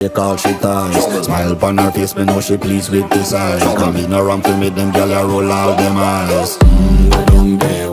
Call she ties. Smile upon her face, me know she pleased with this eyes. Come in around to meet them, girl, I roll out them eyes.